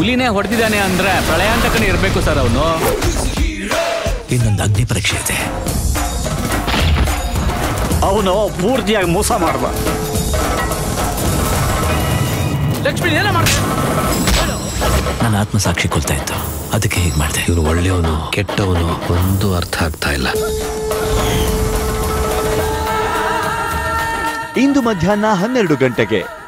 ಇಲ್ಲಿನೇ ಹೊಡೆದಿದ್ದಾನೆ ಅಂದ್ರೆ ಪ್ರಳಯಾಂತಕನೇ ಇರ್ಬೇಕು ಸರ್ ಅವನು. ಇನ್ನೊಂದು ಅಗ್ನಿ ಪರೀಕ್ಷೆ ಇದೆ. ಅವನು ಪೂರ್ತಿಯಾಗಿ ಮೋಸ ಮಾಡ್ದ. ಲಕ್ಷ್ಮಿ ಏನ ಮಾಡ್ತಾರೆ? ನನ್ನ ಆತ್ಮಸಾಕ್ಷಿ ಕೊಲ್ತಾ ಇತ್ತು, ಅದಕ್ಕೆ ಹೀಗೆ ಮಾಡಿದೆ. ಇವನು ಒಳ್ಳೆಯವನು ಕೆಟ್ಟವನು ಒಂದು ಅರ್ಥ ಆಗ್ತಾ ಇಲ್ಲ. ಇಂದು ಮಧ್ಯಾಹ್ನ 12 ಗಂಟೆಗೆ